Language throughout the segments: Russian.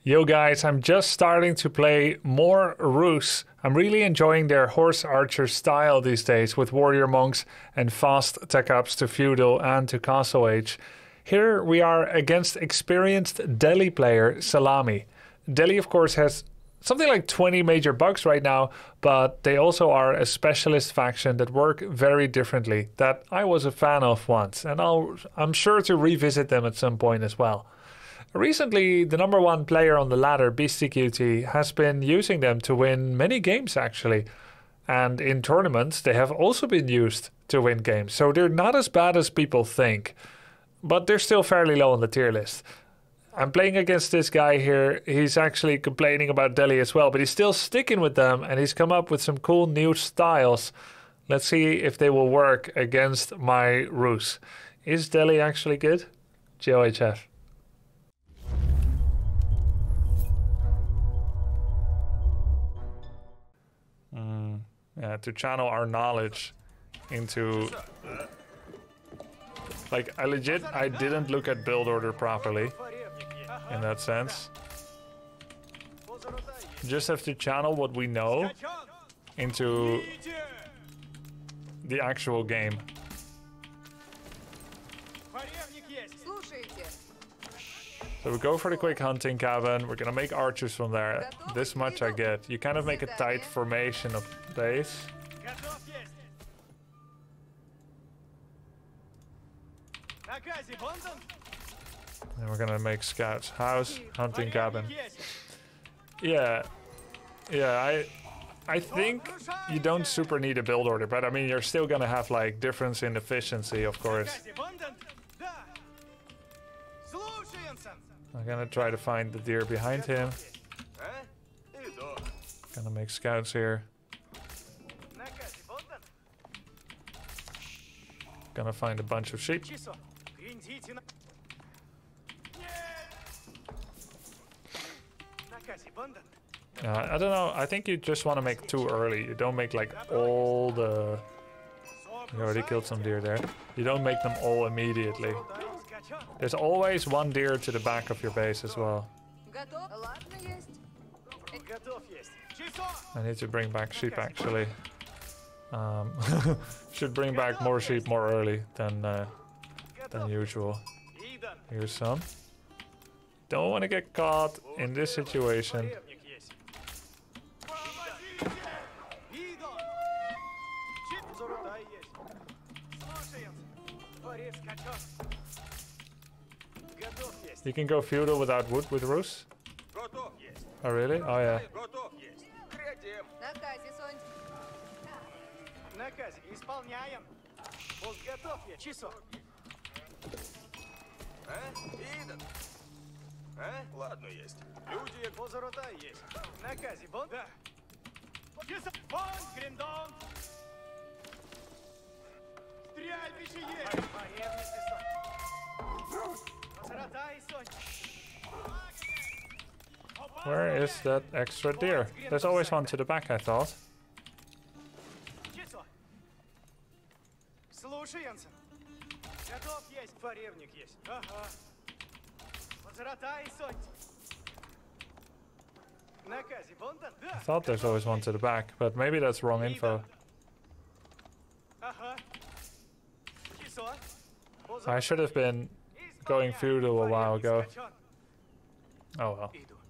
Yo guys, I'm just starting to play more Rus. I'm really enjoying their horse archer style these days with warrior monks and fast tech ups to feudal and to castle age. Here we are against experienced Delhi player Salami. Delhi of course has something like 20 major bugs right now, but they also are a specialist faction that work very differently that I was a fan of once, and I'm sure to revisit them at some point as well. Recently, the number one player on the ladder, BeastieQT, has been using them to win many games actually. And in tournaments, they have also been used to win games. So they're not as bad as people think, but they're still fairly low on the tier list. I'm playing against this guy here. He's actually complaining about Delhi as well, but he's still sticking with them and he's come up with some cool new styles. Let's see if they will work against my Rus. Is Delhi actually good? GOHF. Yeah, to channel our knowledge into... Like, I didn't look at build order properly, in that sense. Just have to channel what we know into the actual game. So we go for the quick hunting cabin. We're gonna make archers from there. This much I get. You kind of make a tight formation of base. And we're gonna make scouts. House, hunting cabin. Yeah. I think you don't super need a build order, but I mean you're still gonna have like difference in efficiency, of course. I'm gonna try to find the deer behind him. Gonna make scouts here. Gonna find a bunch of sheep. I don't know, I think you just want to make too early. You don't make like all the... You already killed some deer there. You don't make them all immediately. There's always one deer to the back of your base as well. I need to bring back sheep actually. Should bring back more sheep more early than usual. Here's some. Don't want to get caught in this situation. You can go feudal without wood with Rus? Oh really? Oh yeah. Where is that extra deer? There's always one to the back, I thought. I thought there's always one to the back, but maybe that's wrong info. I should have been going feudal a while ago. Oh well.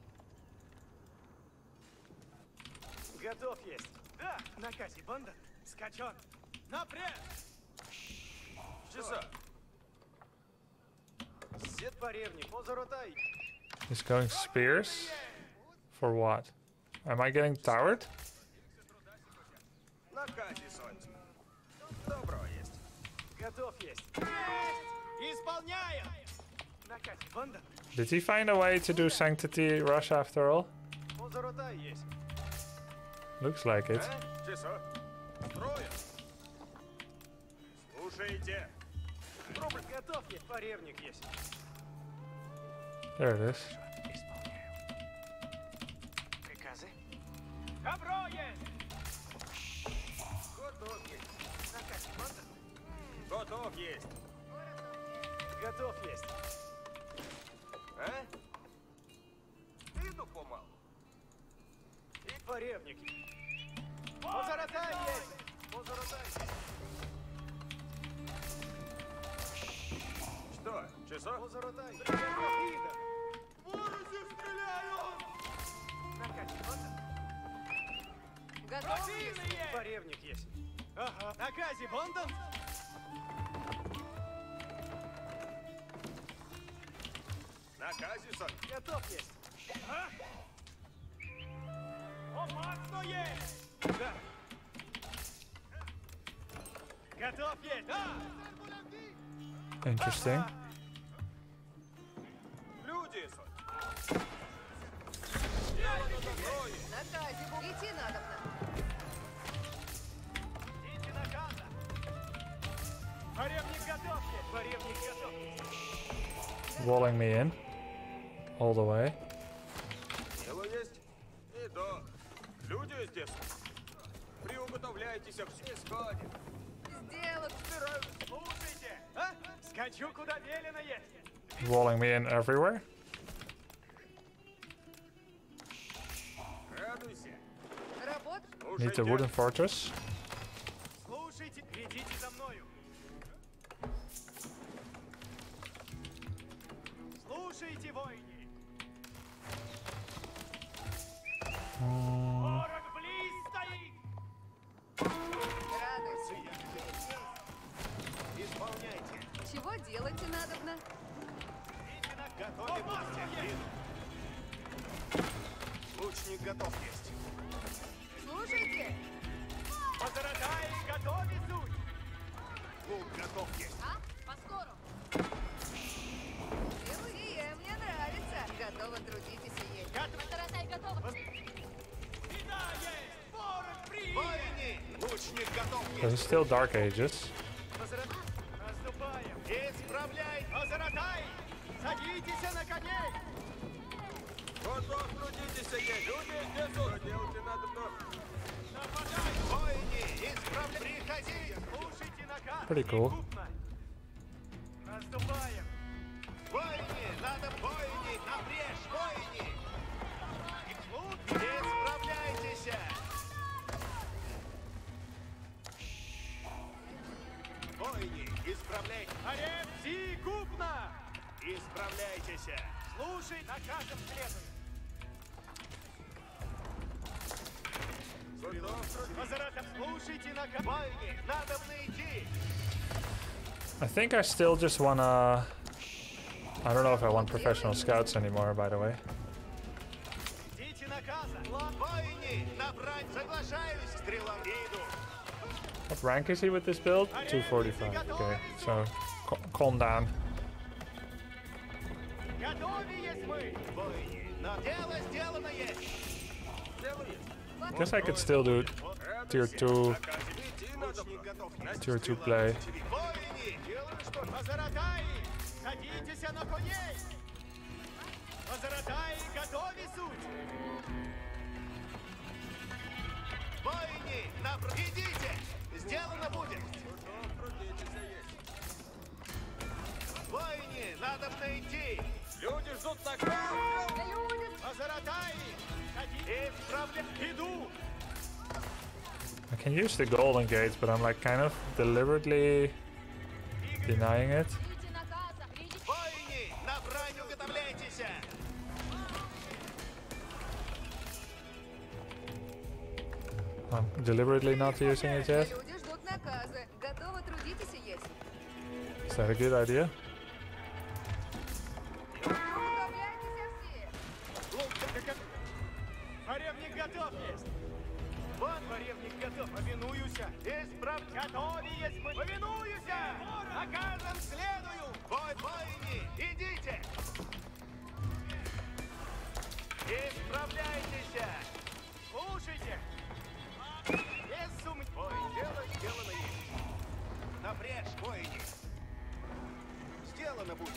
He's going spears? For what? Am I getting towered? Did he find a way to do Sanctity Rush after all? Looks like it. There it is. помалу. И поревники. Позаратай есть! Позаратай! Что, часов? Позаратай! Ворози стреляют! Готов? Поревник есть. Ага. Накази, Бондон! На казисон. Готов есть. А? Опасно есть! Да. Готов есть! Да! Interesting. Люди, сон. Наказе, идти надо. Идите на каза! Поревник готов есть! Поревник готов! Walling me in. All the way. Дело есть. И да. Люди здесь. Приуготовляйтесь, все сходят. Сделок. Слушайте! А? Скачу, куда велено есть! Walling me in everywhere. Радуйся. Работа. Need the wooden fortress. Слушайте, идите за мною! Слушайте, воины! Ворог близ стоит! Радуйся. Исполняйте! Чего делать надобно? Идите на готове! Лучник готов есть! Слушайте. Позаратай, готове суть! Лук готов есть! А? Поскору. Сие мне нравится. Готово трудитесь и есть. Позаратай, готово. Беда есть! Ворог приедет! Воини! Лучник готов This is still Dark Ages. Наступаем! Исправляй! Позаратай! Садитесь на коней! Готов, трудитесь, есть. Люди здесь. Что делать надо много? Нападай! Воини! Исправляй! Приходи! Слушайте наказ! Pretty cool. Крупно. Наступаем! Воини! Надо воини! Напрежь, воини! Слушайте! Исправляйтесь! Воини! Исправляйтесь! Арепси крупно! Исправляйтесь! Слушай, наказом следует! Позаратай! Слушайте наказ! Воини! Надо идти! I think I still just wanna... I don't know if I want professional scouts anymore, by the way. Идите наказа! Воини! Набрать! Соглашаюсь! Стрела! Иду! What rank is he with this build? 245. Okay, so calm down. Готовы есть мы! Воини! На дело сделано есть! Дело есть! Guess I could still do tier 2, Лучник готов есть! tier 2 play. Воини! Делаем что? Позаратай! Садитесь на коней! Позаратай! Готовы суть! Воини! Идите! Сделано будет! Воини! Надо идти! Люди ждут наказ! Позаратай! Садитесь! Исправляй! Иду! I can use the golden gates, but I'm like kind of deliberately denying it. Идите наказа. Воини! На брань уготовляйтесь! I'm deliberately not using it yet. Люди ждут наказа. Готовы трудитесь и есть. Is that a good idea? Управляйтесь все. Поревник готов есть! Вон поревник готов! Повинуюся! Исправь! Готовы есть мы! Повинуюся! Наказом следую! Воини! Идите! Исправляйтесь! Слушайте! Без сомнений! Ой, дело сделано есть! Напрячь, воини! Сделано будет!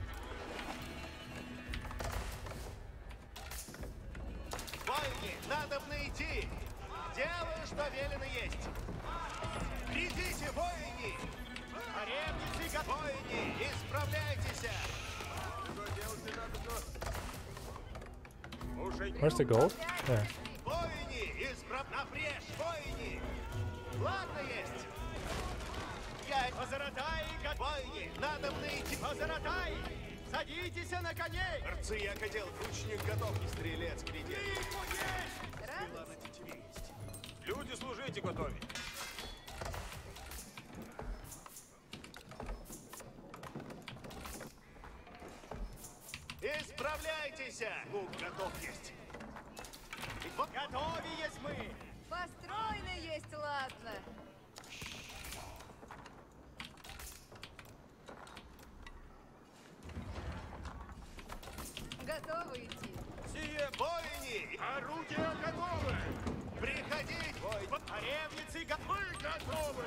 Воини! Надо идти! Делаю, что велено есть! Идите, воини! Поревницы готовы! Воини! Исправляйтесь! Что делать надо, но... Уже Слушайте. Where's the gold? There. Воини, исправ напрежь, воини! Ладно есть! Я... Позаратай, воини, надо мне идти! Позаратай! Садитесь на коней! Арцияк одел, лучник готов, и стрелец грядет. Стрела на тетиве есть. Люди, служите готовить! Исправляйтесь! Лук готов есть. Готовы есть мы! Построены есть, ладно. Готовы идти. Сие воини! Орудия готовы! Приходить! Царевницы готовы! Мы готовы!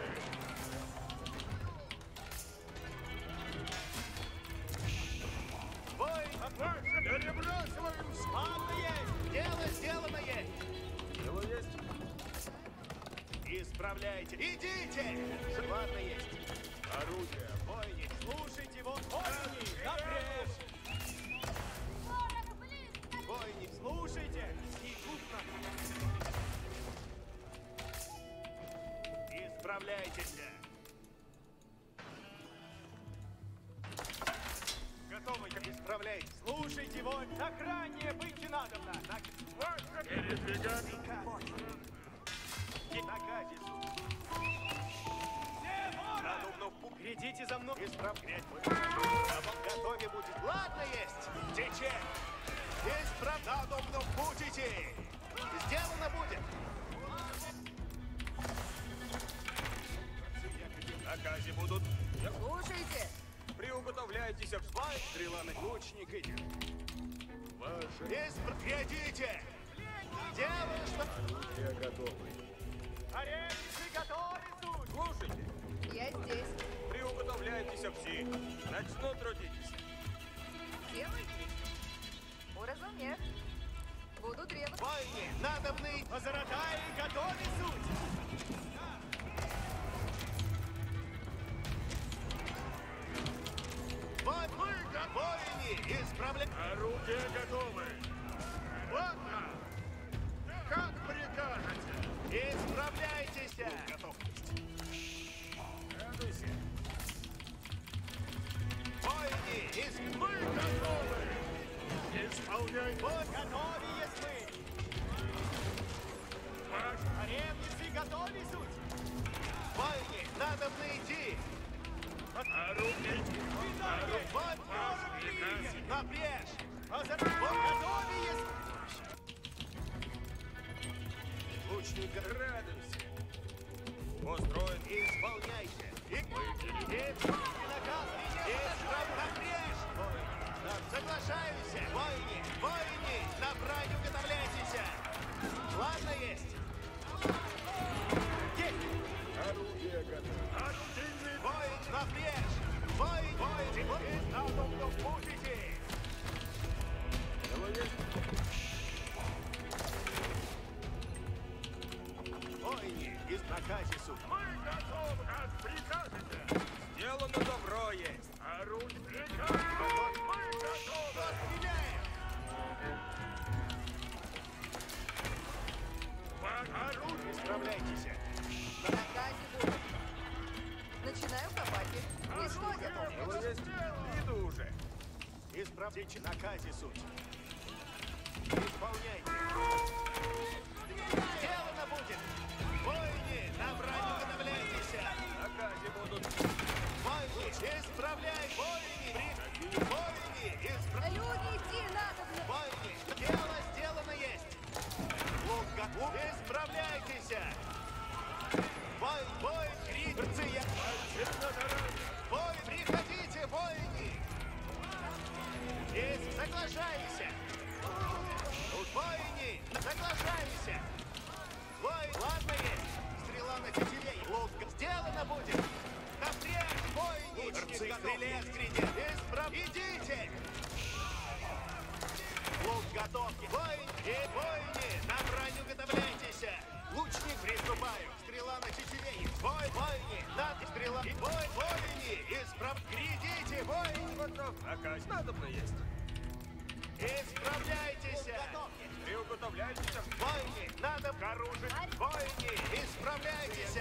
Воин! Перебрасываем! Ладно есть! Дело сделано есть! Дело есть! Исправляйте! Идите! Ладно есть! Орудие! Воини! Слушайте, вот воини! Напрежь! Воини, слушайте! Секундно! Исправляйтесь! Готовы, исправляйтесь! Слушайте, воин! Так ранее быть надобно! Передвигать! Наказе суд! Все вора! Глядите за мной! Исправлять мы! Готове будет! Ладно есть! Тече! Исправно будете! Сделано будет! Наказе будут. Слушайте. Приуготовляйтесь в свай. Стрела на лучник идет. Ваше. Глядите! Дело, что... Орудия готовы. Аренцы готовы, слушайте. Я здесь. Приуготовляйтесь все. Начну трудитесь. Делайте. Уразумев. Буду требовать. Войне, надо вны. Позаратай, готовы суть. Мы воины, исправляем. Орудия готовы. Ладно. Как прикажете. Исправляйтесь. Готов. Радуйся. Воины, мы готовы. Исполняй. Вот готовы есть мы. Ваш. Аревницы готовы суть. Воины, надо найти. Орудие. Вот напрежь. Вот готовы есть. Лучник, радуйся. Построен. Исполняйся. И наказ. Напрежь. Соглашаюсь. Воины, на брань уготовляйтесь. Ладно есть. Есть. Орудие готово. Орудийный воин, напрежь. Воин, надо будете. Дело есть. Воины, из наказе суд. Мы готовы, как прикажете. Сделано добро есть. Орудие. Мы готовы. Отменяем. Орудие. Исправляйтесь. На наказе буду. Начинаю копать их. И сходят. Иду уже. Исправьте наказе суть. Исполняйте. Сделано будет. Воины, на брань уготовляйтесь. Наказе будут. Воины, исправляй. Воины, исправляй. Люди, идти надо. Воины, дело сделано есть. Лук готов. Исправляйтесь. Воин, критцы. Воин, приходите, воины. Соглашайся. Воины, соглашайся. Воин, ладно есть. Стрела на тетиве. Лук сделано будет. Напрячь, воины. Стрелец грядет. Идите. Лук готов. Воины, на брань уготовляйтесь. Лучник, приступаю. Стрела на тетиве. Воины, над стрела. Воины, грядите, воины. Наказ надобно есть. Исправляйтесь. Воины, надо оружие. Воины, исправляйтесь.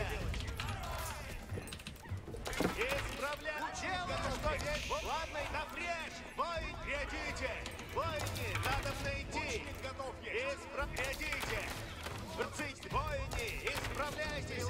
Исправляйтесь. Дело, что здесь. Ладно, напрячь. Воины, глядите. Воины, надо найти. Глядите. Воины, исправляйтесь.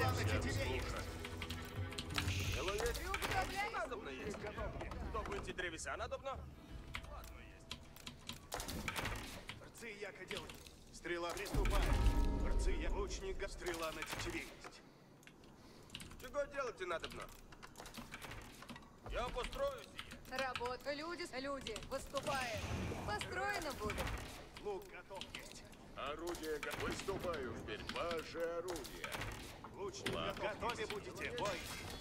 Надобно есть. Что будете древеса надобно? Ладно есть. Борцы, яко делать. Стрела приступает. Борцы, я лучника. Стрела на тетиве есть. Чего делать надобно? Я построю сие. Работа. Люди, выступаем. Построено будет. Лук готов есть. Орудие, выступаю вперед. Ваше орудие. Лучник готове будете. Бой.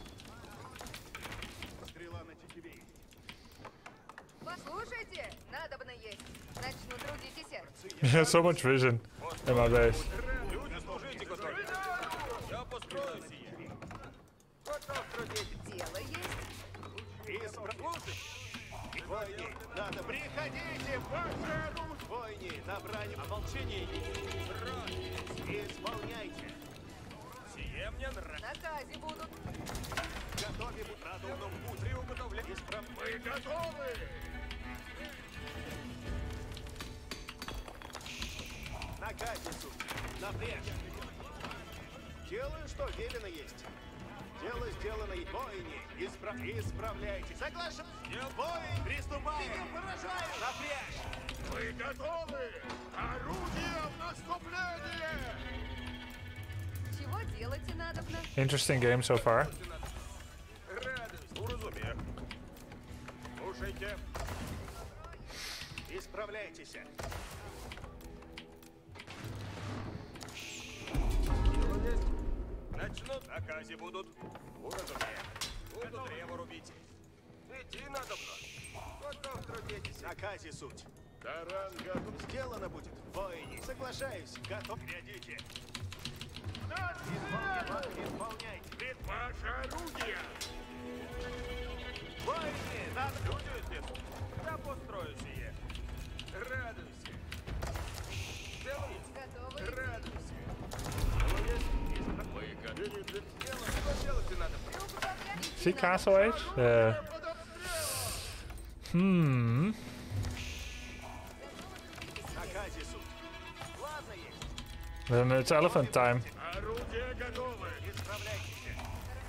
Стрела на тетиве есть. Послушайте, надобно есть. Начну трудитесь. You have so much vision in my base. Люди, служите, готовы. Я построю сие. Готов трудить. Дело есть. Слушай. Войни, надо. Приходите, ваше оружие. Войни, на брань. Ополчение. Исполняйте. Сие мне нравится. Наказе будут. Готове будь радовном путь. Приуготовлять. Мы готовы. Наказе, суть. Напрячь. Делаю, что велено есть. Дело сделано и бойни. Исправляйте. Соглашен. Бой. Приступаем. Поражаем. Напрячь. Мы готовы! Орудие в наступление! Чего делать и надобно? Interesting game so far. Радость. Уразумех. Слушайте. Исправляйтесь. Дело есть. Начнут. Наказе будут. Уразумех. Буду древо рубить. Идти надобно. Готов трудитесь. Наказе суть. Таран готов. Сделано будет. Бойни. Соглашаюсь. Готов. Глядите. Исполняйте. Ваше орудие! Бойни. Надо. Люди здесь. Я построю сие. Радуйся. Дело есть. Готовы? Радуйся. Дело есть. Мы готовы. Дело. Что делать надо? See Castle Age? Наказе суть. Ладно есть. Then it's elephant time. Орудие готовы! Исправляйтесь.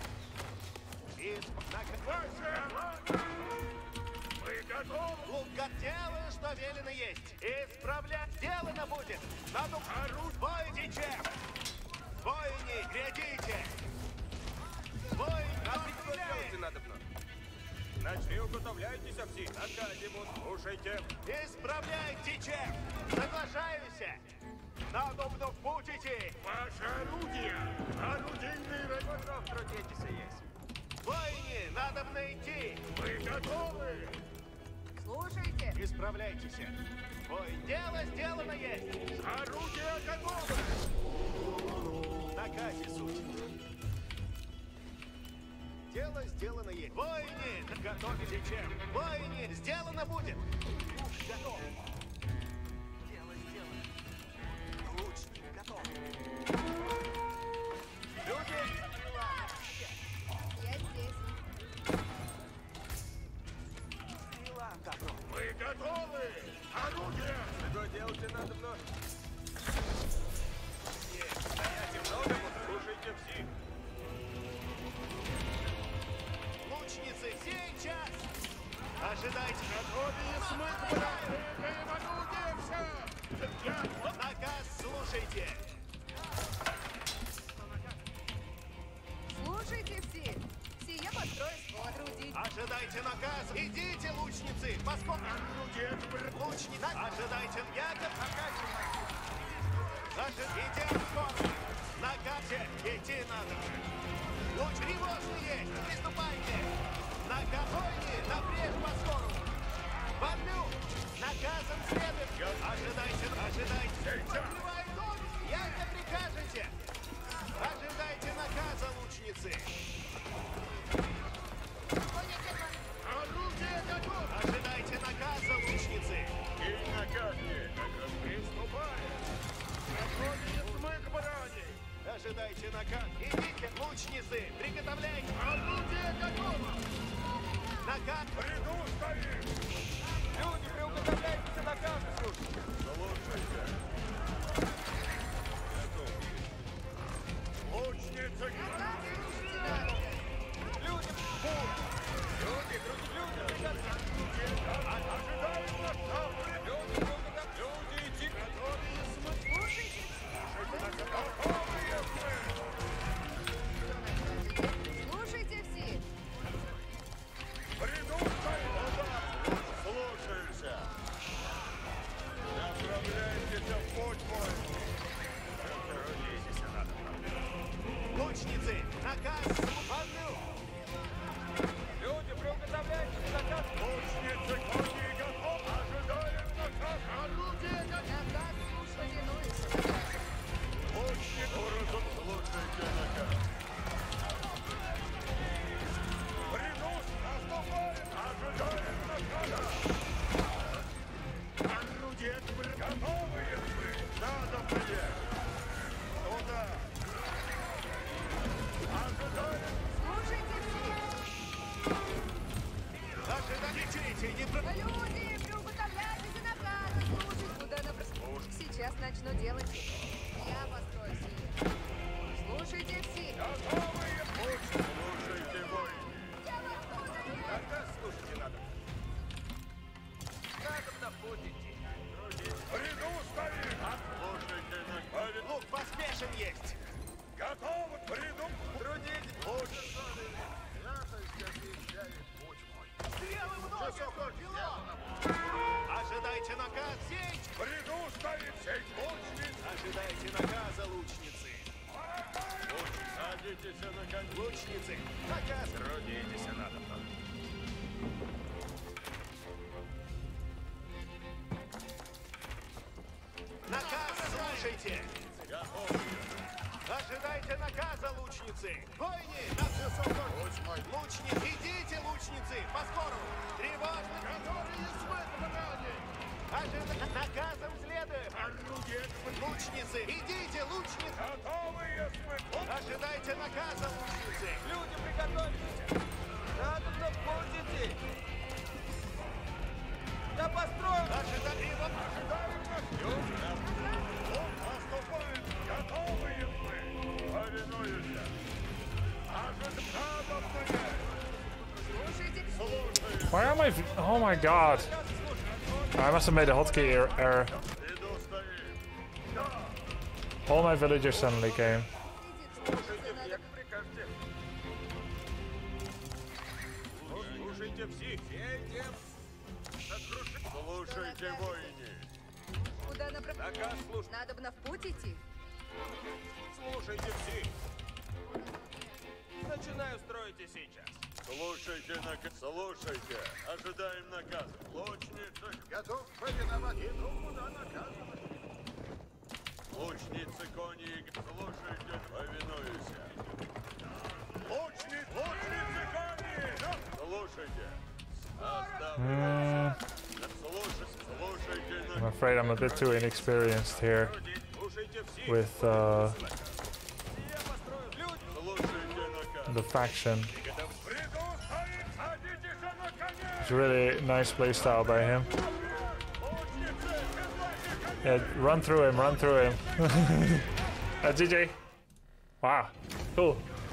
Мы готовы! Лук делаю, что велено есть. Исправлять. Сделано будет. Надо орудие. Бойните. Бойни. Глядите. Бой. Что делать надобно? Начни уготовляйтесь все. Наказе будут. Слушайте. Исправляйте, чек! Соглашаюсь! Надобно в путь идти! Ваше орудие! Орудийный район! Готов трудитесь есть. Бойни, надобно идти! Мы готовы! Слушайте. Исправляйтесь! Бой, дело сделано есть! Орудие готово! Наказе суть! Дело сделано есть! Бойни, готовите чек! Бойни, сделано будет! Готов! Дело сделано! Лучник готов! Люди! Я здесь. Стрела готов! Мы готовы! Орудие! Что делать надобно? Стоять много, слушайте все. Лучницы, сейчас! Ожидайте! Готовее смыть, прыгаем орудие все! Наказ слушайте! Слушайте все. Сие построю скот. Трудитесь. Ожидайте наказ! Идите, лучницы! Поскольку... Орудие Лучницы! Ожидайте! Яков идем скоро! Наказе! Идти надо! Луч тревожные! Приступайте! Накопойте! Напрежь по скору! Бомбю! Наказом следует! Ожидайте! Подбивай дом! Як прикажете! Ожидайте наказа, лучницы! Орудие готово! Ожидайте наказа, лучницы! И наказание, как раз приступаем! Ожидайте наказ. Идите, лучницы, приготовляйтесь. Орудие готово! Наказ. В ряду стоим! Люди, приуготовляйтесь и наказы слушайте. Слушайте! Лучница! Люди, люди, приготовьтесь. Ожидаем наказ! Люди, идти. Слушайте все. В ряду стоим! Слушаемся! Направляйтесь в путь мой! Лучницы, наказ. Ванну. Люди, приуготовляйтесь и наказы. Лучницы, кони готовы! Ожидаем наказ! Орудие готово! Наказ повинуется. Лучницы, слушайте наказ! В ряду наступаем! Ожидаем наказа! Орудие готовые мы! Надо мне! Туда! Ожидаем! Слушайте все. Ожидайте, не про... Люди, приуготовляйтесь и наказы слушать. Куда направляйтесь? Сейчас начну делать. Я построю все. Слушайте все. Готовые путь! Слушайте, воины! Наказ слушайте надо. Надо на путь идти. В ряду стоим! Слушайте наказ! Лук поспешен есть. Готовы! В ряду! Трудитесь. Лучше! Стрелы много. Ожидайте наказ. Сеть. В ряду стоит сеть лучниц! Ожидайте наказа, лучницы. Садитесь на конь! Лучницы, наказ. Трудитесь надо. Наказ слушайте. Ожидайте наказа, лучницы. Войни, лучницы, идите, лучницы, поскору. Тревожно. Которые сватаны! Наказом следуем. Орудие! Лучницы, идите, лучницы. Готовые смыть! Ожидайте наказа, лучницы. Люди, приготовьтесь. Надо на путь идти. Я построю. Ожидайте. Ожидаем нас! Он наступает! Готовые мы! Повинуемся! Надо мне! Слушайте все. Слушай! Why am I... Oh my god. I must have made a hotkey error. Иду стоим! All my villagers suddenly came. Слушайте, как прикажете. Слушайте все. Едем. Слушайте, воины! Куда направляйтесь? Наказ слушать. Надо бы в путь идти. Слушайте все. Начинаю строить и сейчас. Слушайте, слушайте! Ожидаем наказа! Лучница! Готов повиновать! Иду, куда наказано! Лучницы, кони! Слушайте! Повинуйся! Лучницы! Лучницы, кони! Слушайте! Оставайтесь! Слушайте! I'm afraid I'm a bit too inexperienced here Слушайте все. with Я построю. Люди. Слушайте наказ! the faction. В ряду стоит! Садитесь на коня! It's a really nice playstyle by him. Лучницы! Седлайте Yeah, run through him, run through him. GG. Wow, cool.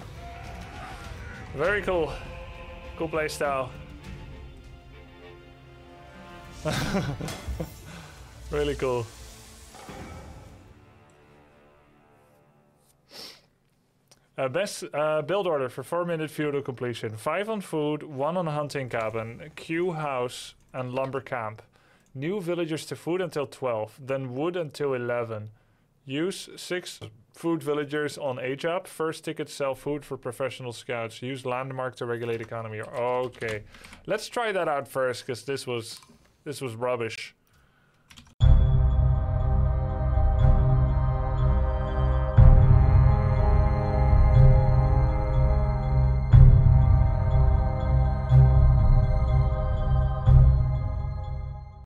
Very cool. Cool playstyle. Really cool. Best build order for 4-minute feudal completion. 5 on food, 1 on hunting cabin, Q house, and lumber camp. New villagers to food until 12, then wood until 11. Use 6 food villagers on AJAP. First ticket sell food for professional scouts. Use landmark to regulate economy. Okay, let's try that out first, because this was rubbish.